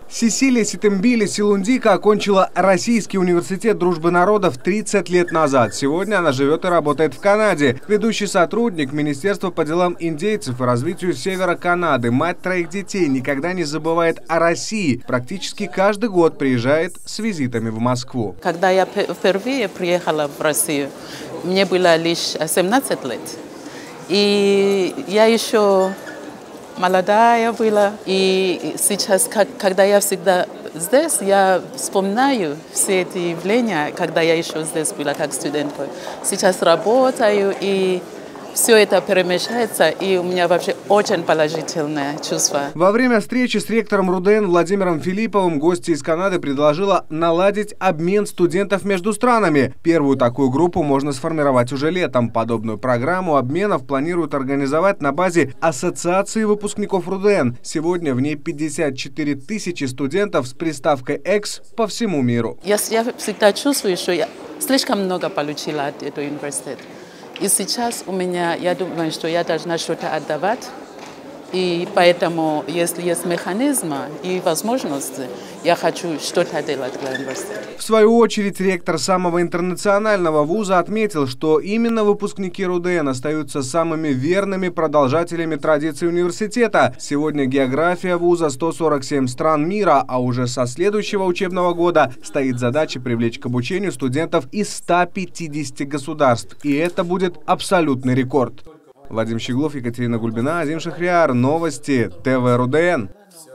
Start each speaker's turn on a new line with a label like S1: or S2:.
S1: Сесилия Ситембили Силундика окончила Российский университет дружбы народов 30 лет назад. Сегодня она живет и работает в Канаде. Ведущий сотрудник Министерства по делам индейцев и развитию Севера Канады, мать троих детей, никогда не забывает о России. Практически каждый год приезжает с визитами в Москву.
S2: Когда я впервые приехала в Россию, мне было лишь 17 лет. И я еще молодая была, и сейчас, когда я всегда здесь, я вспоминаю все эти явления, когда я еще здесь была как студентка. Сейчас работаю, и все это перемешается, и у меня вообще очень положительное чувство.
S1: Во время встречи с ректором РУДН Владимиром Филипповым гостья из Канады предложила наладить обмен студентов между странами. Первую такую группу можно сформировать уже летом. Подобную программу обменов планируют организовать на базе Ассоциации выпускников РУДН. Сегодня в ней 54 тысячи студентов с приставкой «экс» по всему миру.
S2: Я всегда чувствую, что я слишком много получила от этого университета. И сейчас у меня, я думаю, что я должна что-то отдавать. И поэтому, если есть механизмы и возможности, я хочу что-то делать для университета.
S1: В свою очередь, ректор самого интернационального вуза отметил, что именно выпускники РУДН остаются самыми верными продолжателями традиций университета. Сегодня география вуза 147 стран мира, а уже со следующего учебного года стоит задача привлечь к обучению студентов из 150 государств. И это будет абсолютный рекорд. Вадим Щеглов, Екатерина Гульбина, Азим Шахриар. Новости ТВ РУДН.